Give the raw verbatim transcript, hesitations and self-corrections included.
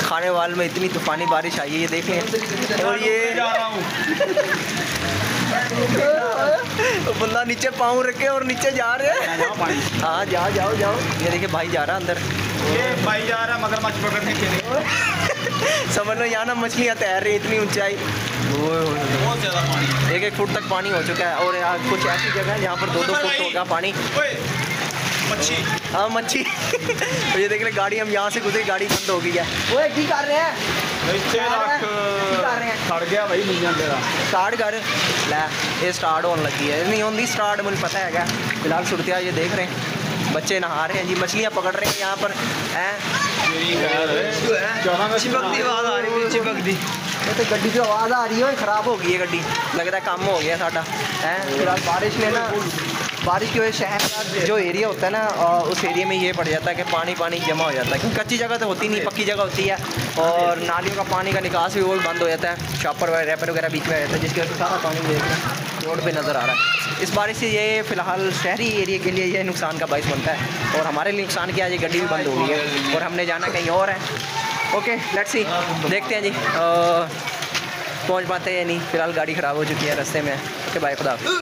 खानेवाल में इतनी तूफानी बारिश आई है, ये देख लें। और ये बंदा नीचे पाँव रखे और नीचे जा रहे हैं। हाँ जाओ जाओ जाओ। ये देखिए भाई जा रहा अंदर, ये भाई जा रहा मगरमच्छ पकड़ने के लिए। समझ लो यहाँ ना मछलियाँ तैर रही, इतनी ऊंचाई, बहुत ज़्यादा पानी, एक एक फुट तक पानी हो चुका है। और यहाँ कुछ ऐसी जगह है जहाँ पर दो दो फुट होगा पानी। मच्छी, हाँ मच्छी। तो ये देख ले गाड़ी, हम यहाँ से गुजरी, गाड़ी बंद हो गई है। वो की कर रहे हैं, सड़ गया भाई मिल तेरा स्टार्ट कर लै, ये स्टार्ट होने लगी है, नहीं होती स्टार्ट, मुझे पता है क्या। फिलहाल सुरतिया ये देख रहे हैं, बच्चे नहा रहे हैं जी, मछलियाँ पकड़ रहे हैं यहाँ पर हैं। चिपक दी आवाज़ आ रही है, चिपक दी। तो गड्डी की आवाज़ आ रही है, ख़राब हो गई है गड्डी, लगता है काम हो गया साडा है। फिलहाल बारिश ने ना, बारिश की वजह से शहर का जो एरिया होता है ना, उस एरिया में ये पड़ जाता है कि पानी पानी जमा हो जाता है, क्योंकि कच्ची जगह तो होती नहीं, पक्की जगह होती है। और नालियों का पानी का निकास भी वो भी बंद हो जाता है, शॉपर वगैरह रैपर वगैरह बीच में आ जाता है, जिसकी वजह से सारा पानी देख रहे रोड पे नज़र आ रहा है। इस बारिश से ये फ़िलहाल शहरी एरिया के लिए ये नुकसान का बाइस बनता है, और हमारे लिए नुकसान क्या है, ये गड्डी भी बंद हो गई है और हमने जाना कहीं और है। ओके लेट्स सी, देखते हैं जी पहुँच पाते हैं या नहीं। फ़िलहाल गाड़ी ख़राब हो चुकी है रास्ते में। ओके बाय, खुदा।